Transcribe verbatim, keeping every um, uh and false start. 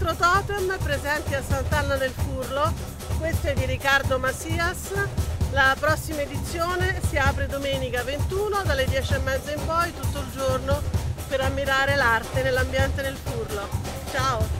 Teatro Totem, presenti a Sant'Anna del Furlo. Questo è di Riccardo Macias. La prossima edizione si apre domenica ventuno dalle dieci e mezza in poi tutto il giorno per ammirare l'arte nell'ambiente del Furlo. Ciao!